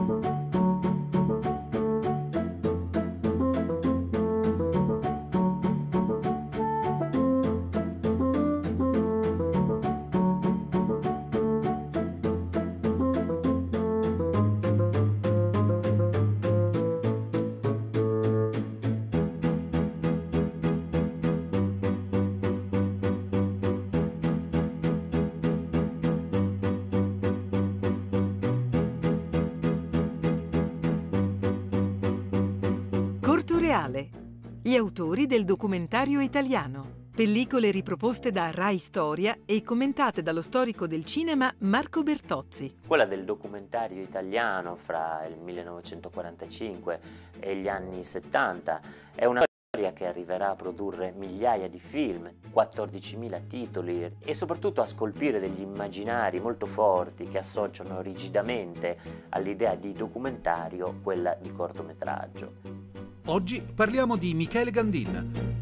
Corto Reale, gli autori del documentario italiano. Pellicole riproposte da Rai Storia e commentate dallo storico del cinema Marco Bertozzi. Quella del documentario italiano fra il 1945 e gli anni 70 è una storia che arriverà a produrre migliaia di film, 14.000 titoli e soprattutto a scolpire degli immaginari molto forti che associano rigidamente all'idea di documentario quella di cortometraggio. Oggi parliamo di Michele Gandin.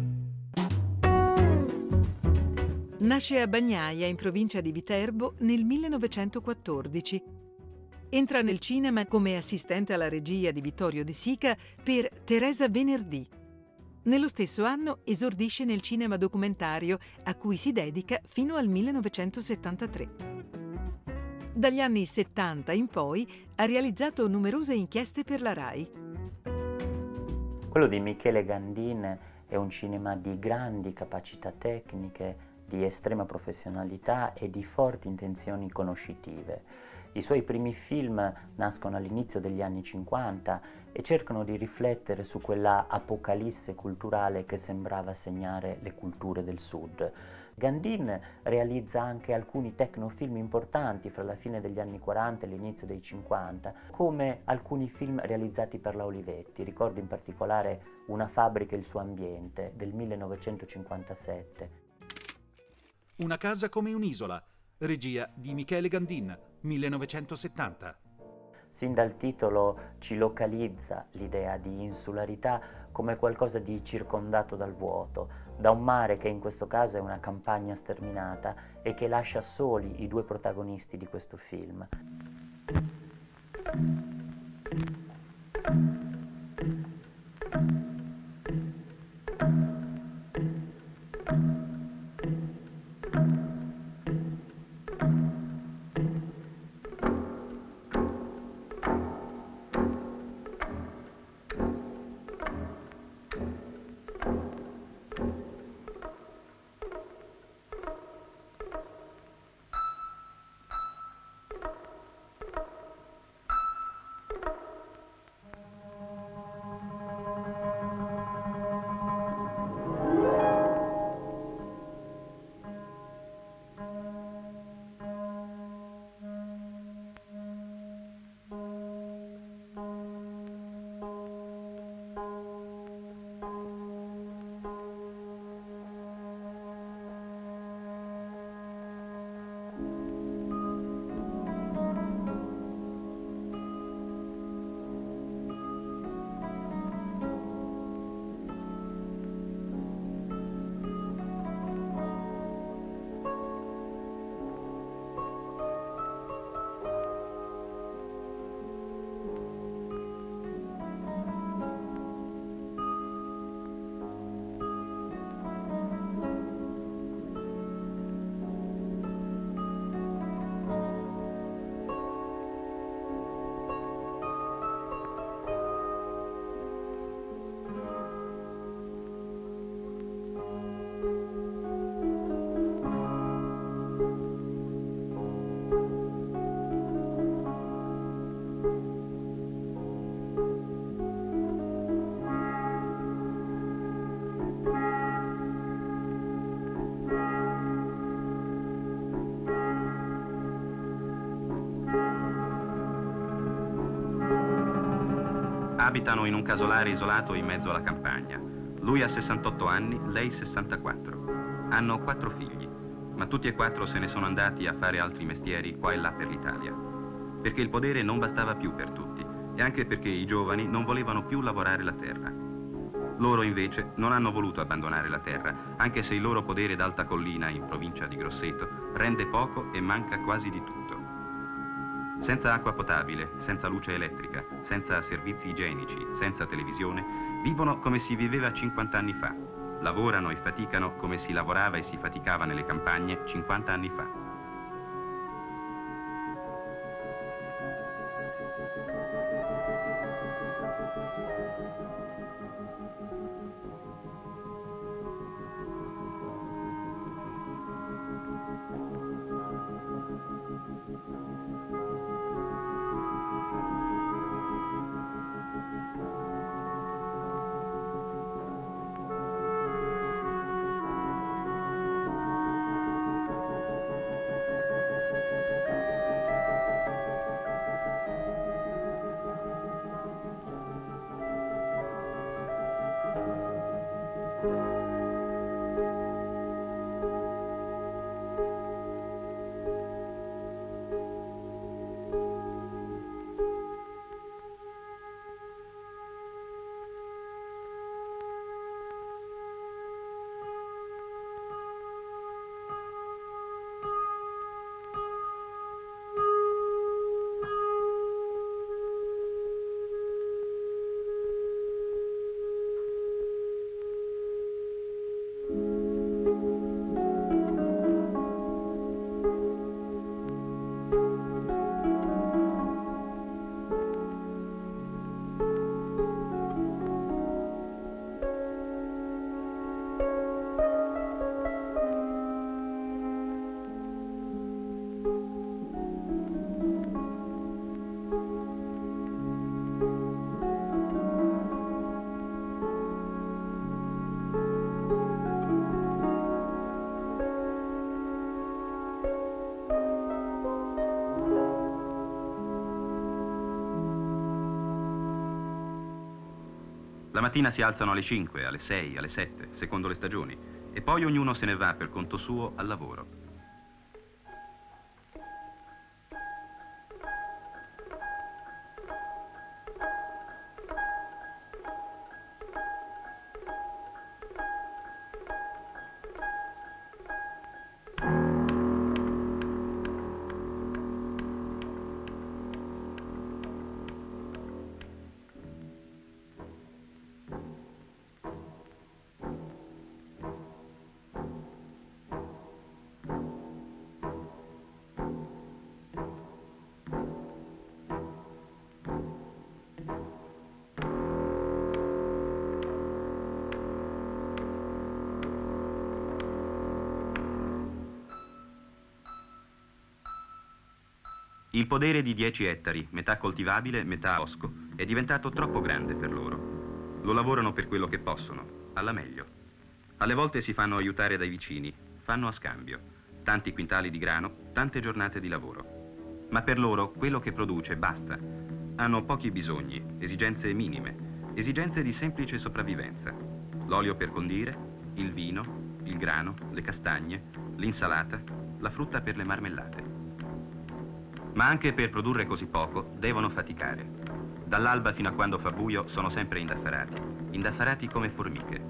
Nasce a Bagnaia, in provincia di Viterbo, nel 1914. Entra nel cinema come assistente alla regia di Vittorio De Sica per Teresa Venerdì. Nello stesso anno esordisce nel cinema documentario, a cui si dedica fino al 1973. Dagli anni 70 in poi ha realizzato numerose inchieste per la Rai. Quello di Michele Gandin è un cinema di grandi capacità tecniche, di estrema professionalità e di forti intenzioni conoscitive. I suoi primi film nascono all'inizio degli anni 50 e cercano di riflettere su quella apocalisse culturale che sembrava segnare le culture del Sud. Gandin realizza anche alcuni tecnofilm importanti fra la fine degli anni 40 e l'inizio dei 50, come alcuni film realizzati per la Olivetti. Ricordo in particolare Una fabbrica e il suo ambiente del 1957. Una casa come un'isola, regia di Michele Gandin, 1970. Sin dal titolo ci localizza l'idea di insularità come qualcosa di circondato dal vuoto, da un mare che in questo caso è una campagna sterminata e che lascia soli i due protagonisti di questo film. Abitano in un casolare isolato in mezzo alla campagna. Lui ha 68 anni, lei 64. Hanno 4 figli, ma tutti e 4 se ne sono andati a fare altri mestieri qua e là per l'Italia. Perché il podere non bastava più per tutti e anche perché i giovani non volevano più lavorare la terra. Loro invece non hanno voluto abbandonare la terra, anche se il loro podere d'alta collina in provincia di Grosseto rende poco e manca quasi di tutto. senza acqua potabile, senza luce elettrica, senza servizi igienici, senza televisione, vivono come si viveva 50 anni fa. Lavorano e faticano come si lavorava e si faticava nelle campagne 50 anni fa. La mattina si alzano alle 5, alle 6, alle 7, secondo le stagioni, e poi ognuno se ne va per conto suo al lavoro. Il podere di 10 ettari, metà coltivabile, metà bosco, è diventato troppo grande per loro. Lo lavorano per quello che possono, alla meglio. Alle volte si fanno aiutare dai vicini, fanno a scambio. Tanti quintali di grano, tante giornate di lavoro. Ma per loro quello che produce basta. Hanno pochi bisogni, esigenze minime, esigenze di semplice sopravvivenza. L'olio per condire, il vino, il grano, le castagne, l'insalata, la frutta per le marmellate. Ma anche per produrre così poco devono faticare. Dall'alba fino a quando fa buio sono sempre indaffarati come formiche.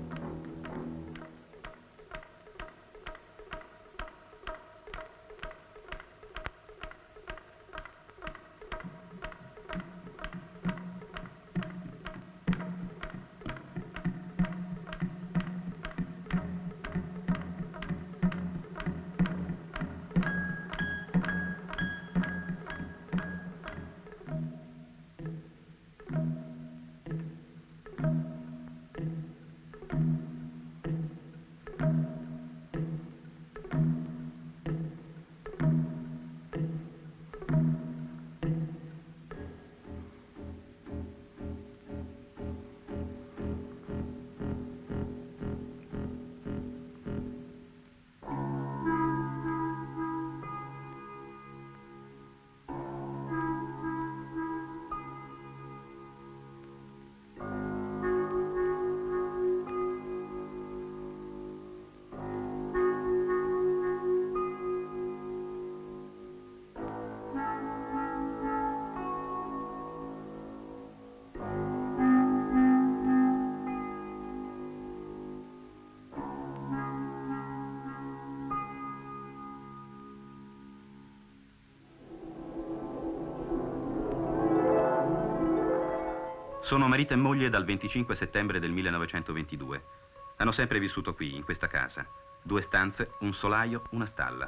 Sono marito e moglie dal 25 settembre del 1922. Hanno sempre vissuto qui, in questa casa. 2 stanze, un solaio, una stalla.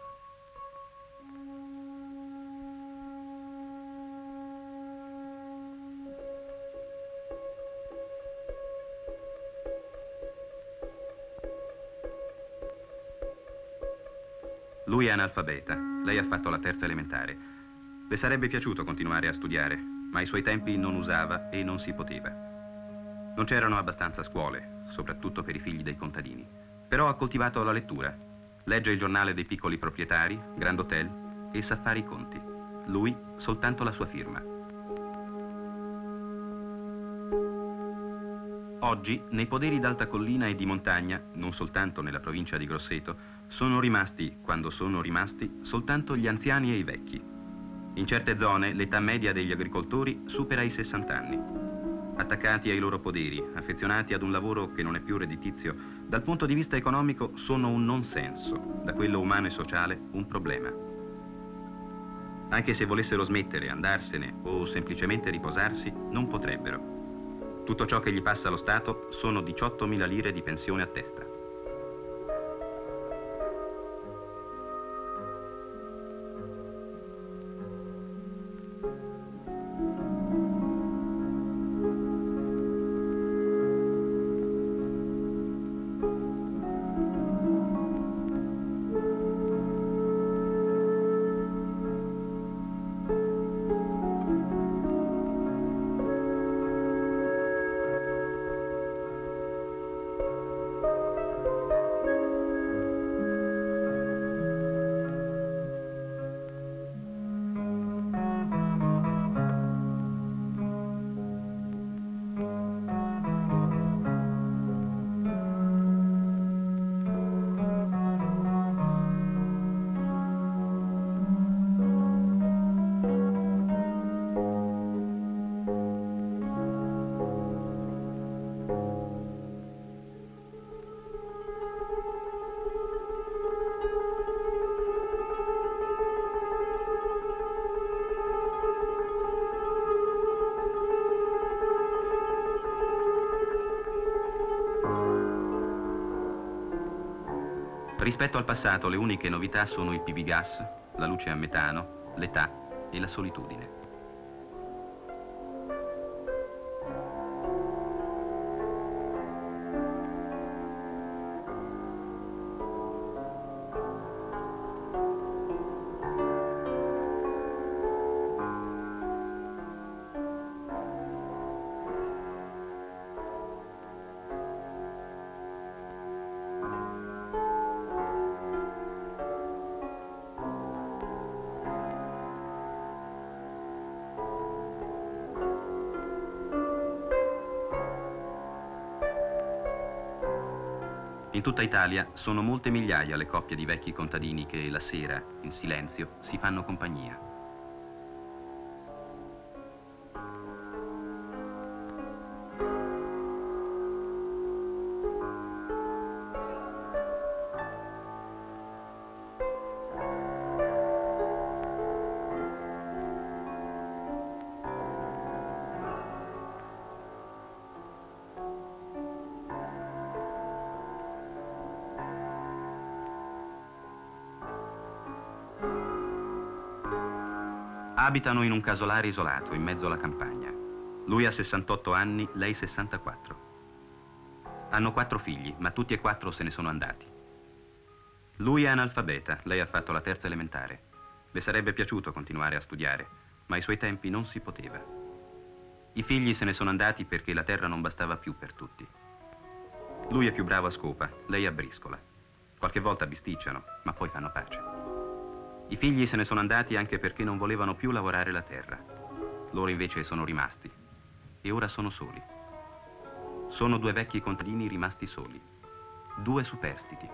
Lui è analfabeta, lei ha fatto la terza elementare. Le sarebbe piaciuto continuare a studiare, ma ai suoi tempi non usava e non si poteva. Non c'erano abbastanza scuole, soprattutto per i figli dei contadini. Però ha coltivato la lettura. Legge il giornale dei piccoli proprietari, Grand Hotel e sa fare i conti. Lui soltanto la sua firma. Oggi, nei poderi d'alta collina e di montagna, non soltanto nella provincia di Grosseto, sono rimasti, quando sono rimasti, soltanto gli anziani e i vecchi. In certe zone l'età media degli agricoltori supera i 60 anni. Attaccati ai loro poderi, affezionati ad un lavoro che non è più redditizio, dal punto di vista economico sono un non senso, da quello umano e sociale un problema. Anche se volessero smettere, andarsene o semplicemente riposarsi, non potrebbero. Tutto ciò che gli passa allo Stato sono 18.000 lire di pensione a testa. Rispetto al passato, le uniche novità sono il PV gas, la luce a metano, l'età e la solitudine. In tutta Italia sono molte migliaia le coppie di vecchi contadini che la sera, in silenzio, si fanno compagnia. Abitano in un casolare isolato, in mezzo alla campagna. Lui ha 68 anni, lei 64. Hanno 4 figli, ma tutti e 4 se ne sono andati. Lui è analfabeta, lei ha fatto la terza elementare. Le sarebbe piaciuto continuare a studiare, ma ai suoi tempi non si poteva. I figli se ne sono andati perché la terra non bastava più per tutti. Lui è più bravo a scopa, lei a briscola. Qualche volta bisticciano, ma poi fanno pace. I figli se ne sono andati anche perché non volevano più lavorare la terra. Loro invece sono rimasti e ora sono soli. Sono 2 vecchi contadini rimasti soli, 2 superstiti.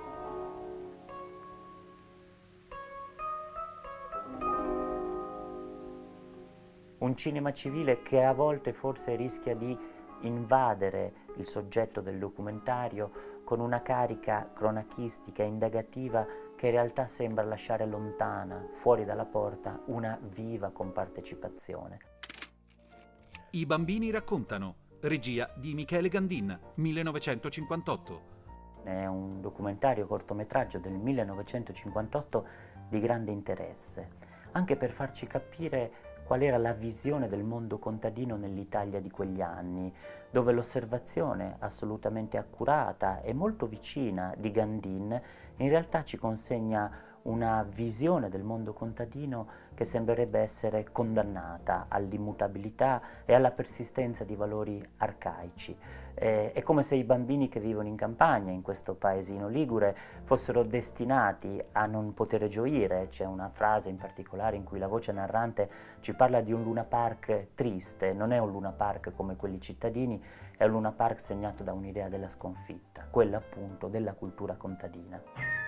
Un cinema civile che a volte forse rischia di invadere il soggetto del documentario con una carica cronachistica e indagativa che in realtà sembra lasciare lontana, fuori dalla porta, una viva compartecipazione. I bambini raccontano, regia di Michele Gandin, 1958. È un documentario cortometraggio del 1958 di grande interesse, anche per farci capire qual era la visione del mondo contadino nell'Italia di quegli anni, dove l'osservazione assolutamente accurata e molto vicina di Gandin in realtà ci consegna una visione del mondo contadino che sembrerebbe essere condannata all'immutabilità e alla persistenza di valori arcaici. È come se i bambini che vivono in campagna, in questo paesino ligure, fossero destinati a non poter gioire. C'è una frase in particolare in cui la voce narrante ci parla di un Luna Park triste. Non è un Luna Park come quelli cittadini, è un Luna Park segnato da un'idea della sconfitta, quella appunto della cultura contadina.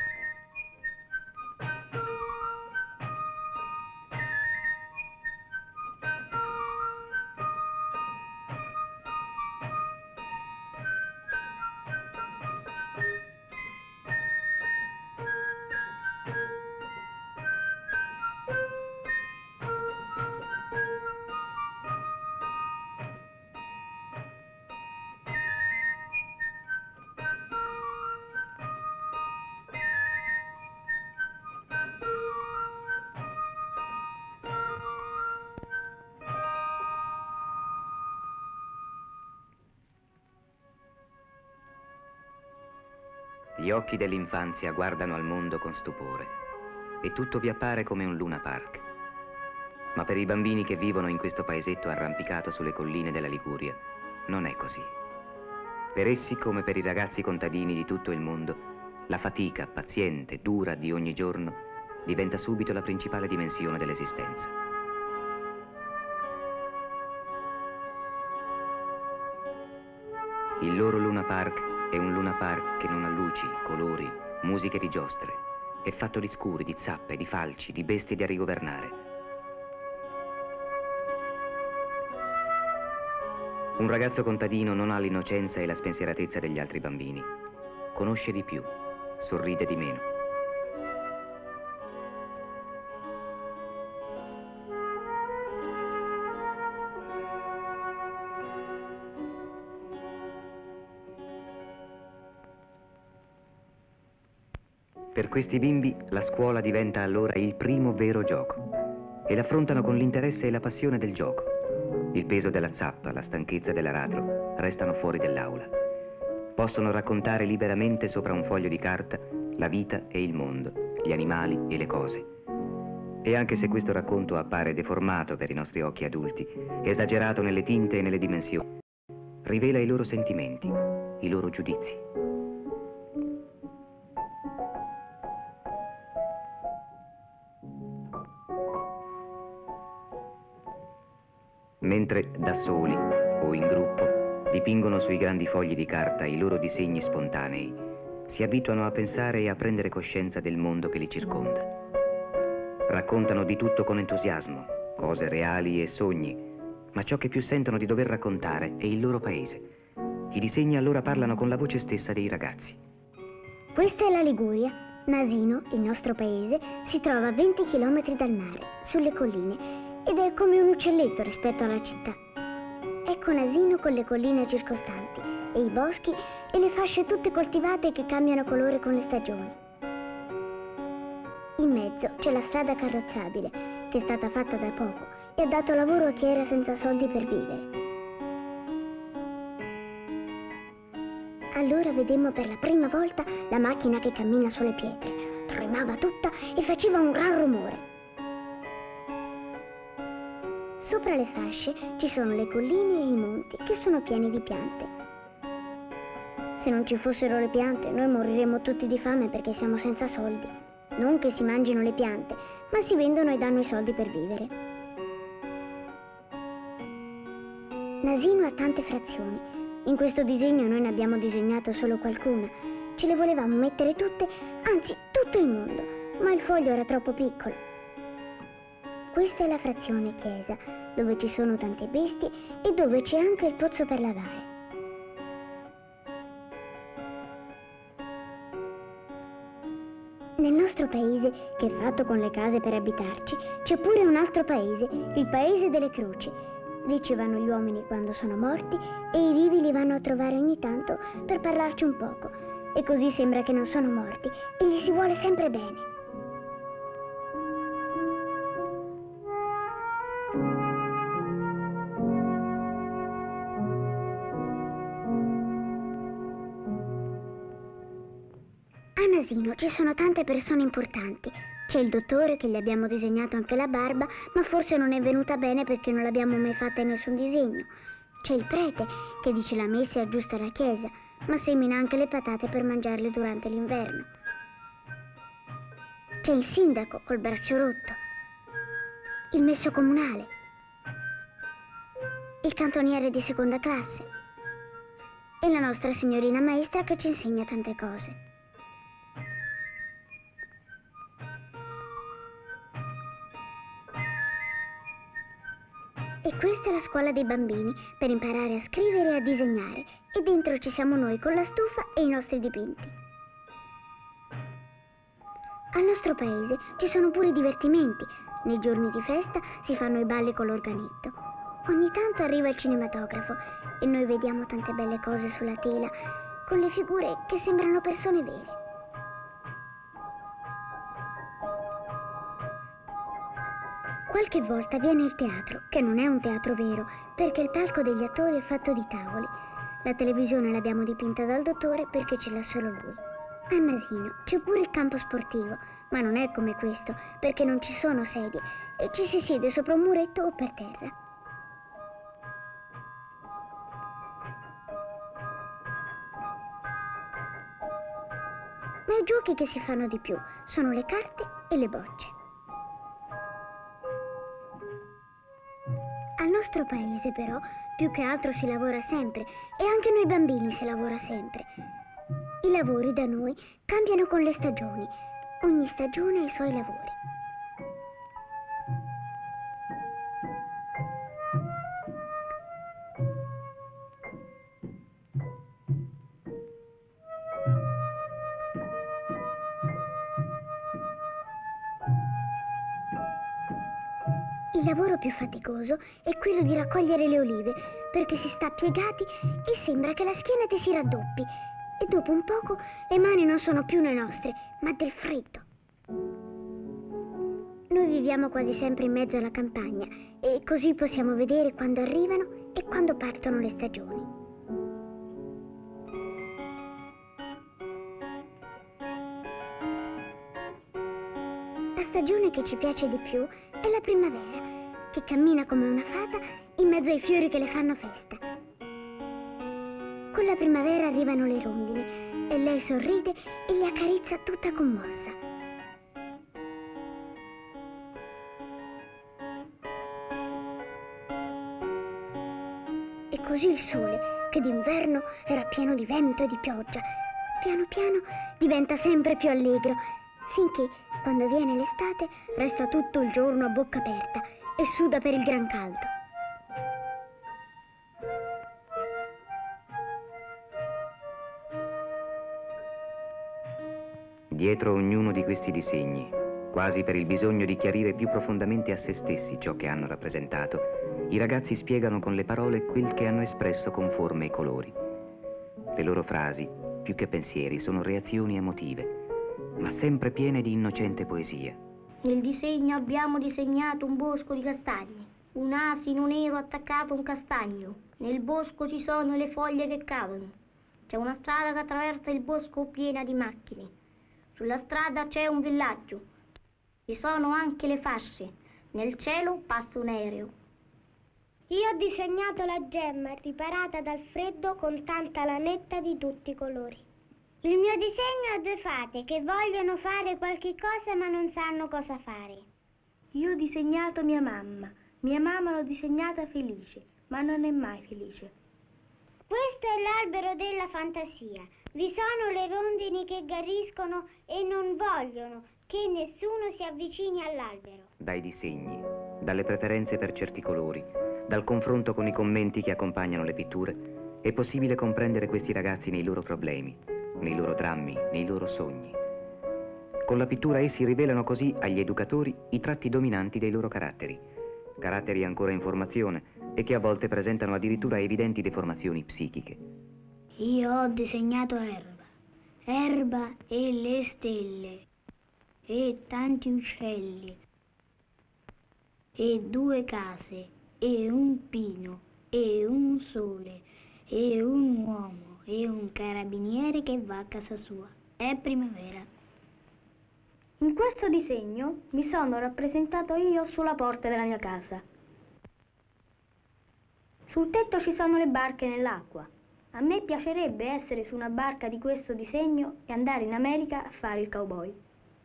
Gli occhi dell'infanzia guardano al mondo con stupore e tutto vi appare come un Luna Park. Ma per i bambini che vivono in questo paesetto arrampicato sulle colline della Liguria, non è così. Per essi, come per i ragazzi contadini di tutto il mondo, la fatica paziente, dura di ogni giorno diventa subito la principale dimensione dell'esistenza. Il loro Luna Park è un Luna Park che non ha luci, colori, musiche di giostre. È fatto di scuri, di zappe, di falci, di bestie da rigovernare. Un ragazzo contadino non ha l'innocenza e la spensieratezza degli altri bambini. Conosce di più, sorride di meno. Per questi bimbi la scuola diventa allora il primo vero gioco e l'affrontano con l'interesse e la passione del gioco. Il peso della zappa, la stanchezza dell'aratro restano fuori dell'aula. Possono raccontare liberamente sopra un foglio di carta la vita e il mondo, gli animali e le cose. E anche se questo racconto appare deformato per i nostri occhi adulti, esagerato nelle tinte e nelle dimensioni, rivela i loro sentimenti, i loro giudizi. Mentre da soli o in gruppo dipingono sui grandi fogli di carta i loro disegni spontanei, si abituano a pensare e a prendere coscienza del mondo che li circonda. Raccontano di tutto con entusiasmo, cose reali e sogni, ma ciò che più sentono di dover raccontare è il loro paese. I disegni allora parlano con la voce stessa dei ragazzi. Questa è la Liguria. Nasino, il nostro paese, si trova a 20 km dal mare, sulle colline, ed è come un uccelletto rispetto alla città. Ecco Nasino con le colline circostanti e i boschi e le fasce tutte coltivate che cambiano colore con le stagioni. In mezzo c'è la strada carrozzabile che è stata fatta da poco e ha dato lavoro a chi era senza soldi per vivere. Allora vedemmo per la prima volta la macchina che cammina sulle pietre. Tremava tutta e faceva un gran rumore. Sopra le fasce ci sono le colline e i monti che sono pieni di piante. Se non ci fossero le piante, noi moriremmo tutti di fame perché siamo senza soldi. Non che si mangino le piante, ma si vendono e danno i soldi per vivere. Nasino ha tante frazioni. In questo disegno noi ne abbiamo disegnato solo qualcuna. Ce le volevamo mettere tutte, anzi tutto il mondo, ma il foglio era troppo piccolo. Questa è la frazione chiesa, dove ci sono tante bestie e dove c'è anche il pozzo per lavare. Nel nostro paese, che è fatto con le case per abitarci, c'è pure un altro paese, il paese delle croci. dicevano gli uomini quando sono morti, e i vivi li vanno a trovare ogni tanto per parlarci un poco. E così sembra che non sono morti e gli si vuole sempre bene. A Nasino ci sono tante persone importanti. C'è il dottore che gli abbiamo disegnato anche la barba, ma forse non è venuta bene perché non l'abbiamo mai fatta in nessun disegno. C'è il prete che dice la messa e aggiusta la chiesa, ma semina anche le patate per mangiarle durante l'inverno. C'è il sindaco col braccio rotto, il messo comunale, il cantoniere di seconda classe e la nostra signorina maestra che ci insegna tante cose. E questa è la scuola dei bambini per imparare a scrivere e a disegnare, e dentro ci siamo noi con la stufa e i nostri dipinti. Al nostro paese ci sono pure i divertimenti. Nei giorni di festa si fanno i balli con l'organetto. Ogni tanto arriva il cinematografo e noi vediamo tante belle cose sulla tela con le figure che sembrano persone vere. Qualche volta viene il teatro, che non è un teatro vero, perché il palco degli attori è fatto di tavoli. La televisione l'abbiamo dipinta dal dottore perché ce l'ha solo lui. A Nasino c'è pure il campo sportivo, ma non è come questo, perché non ci sono sedie e ci si siede sopra un muretto o per terra. Ma i giochi che si fanno di più sono le carte e le bocce. Al nostro paese, però, più che altro si lavora sempre, e anche noi bambini si lavora sempre. I lavori da noi cambiano con le stagioni. Ogni stagione ha i suoi lavori. Il lavoro più faticoso è quello di raccogliere le olive, perché si sta piegati e sembra che la schiena ti si raddoppi. E dopo un poco le mani non sono più le nostre, ma del freddo. Noi viviamo quasi sempre in mezzo alla campagna e così possiamo vedere quando arrivano e quando partono le stagioni. La stagione che ci piace di più è la primavera, che cammina come una fata in mezzo ai fiori che le fanno festa. Con la primavera arrivano le rondini e lei sorride e li accarezza tutta commossa. E così il sole, che d'inverno era pieno di vento e di pioggia, piano piano diventa sempre più allegro, finché, quando viene l'estate, resta tutto il giorno a bocca aperta e suda per il gran caldo. Dietro ognuno di questi disegni, quasi per il bisogno di chiarire più profondamente a se stessi ciò che hanno rappresentato, i ragazzi spiegano con le parole quel che hanno espresso con forme e colori. Le loro frasi, più che pensieri, sono reazioni emotive, ma sempre piene di innocente poesia. Nel disegno abbiamo disegnato un bosco di castagni, un asino nero attaccato a un castagno. Nel bosco ci sono le foglie che cadono. C'è una strada che attraversa il bosco piena di macchine. Sulla strada c'è un villaggio. Ci sono anche le fasce. Nel cielo passa un aereo. Io ho disegnato la gemma riparata dal freddo con tanta lanetta di tutti i colori. Il mio disegno ha due fate che vogliono fare qualche cosa ma non sanno cosa fare. Io ho disegnato mia mamma. Mia mamma l'ho disegnata felice, ma non è mai felice. Questo è l'albero della fantasia. Vi sono le rondini che gharriscono e non vogliono che nessuno si avvicini all'albero. Dai disegni, dalle preferenze per certi colori, dal confronto con i commenti che accompagnano le pitture, è possibile comprendere questi ragazzi nei loro problemi, nei loro drammi, nei loro sogni. Con la pittura essi rivelano così agli educatori i tratti dominanti dei loro caratteri ancora in formazione, e che a volte presentano addirittura evidenti deformazioni psichiche. Io ho disegnato erba e le stelle, e tanti uccelli, e 2 case, e un pino, e un sole, e un uomo, e un carabiniere che va a casa sua. È primavera. In questo disegno mi sono rappresentato io sulla porta della mia casa. Sul tetto ci sono le barche nell'acqua. A me piacerebbe essere su una barca di questo disegno e andare in America a fare il cowboy.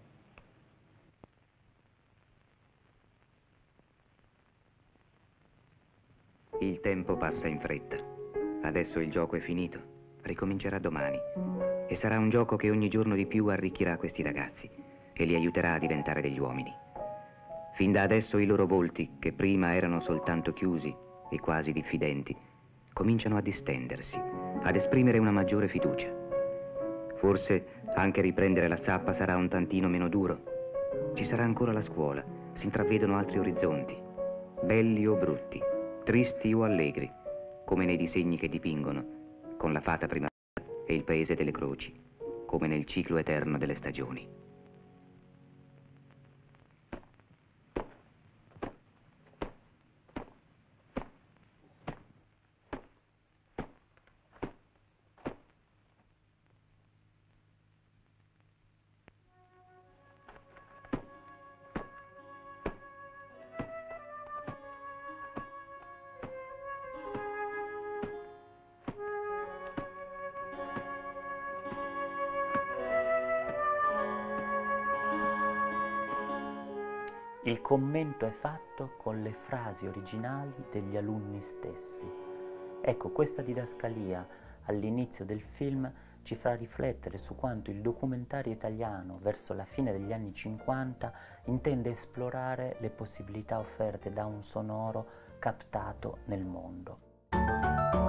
Il tempo passa in fretta. Adesso il gioco è finito. Ricomincerà domani. E sarà un gioco che ogni giorno di più arricchirà questi ragazzi e li aiuterà a diventare degli uomini. Fin da adesso i loro volti, che prima erano soltanto chiusi e quasi diffidenti, cominciano a distendersi, ad esprimere una maggiore fiducia. Forse anche riprendere la zappa sarà un tantino meno duro. Ci sarà ancora la scuola, si intravedono altri orizzonti, belli o brutti, tristi o allegri, come nei disegni che dipingono, con la fata primavera e il paese delle croci, come nel ciclo eterno delle stagioni. Il commento è fatto con le frasi originali degli alunni stessi. Ecco, questa didascalia all'inizio del film ci fa riflettere su quanto il documentario italiano, verso la fine degli anni 50, intende esplorare le possibilità offerte da un sonoro captato nel mondo.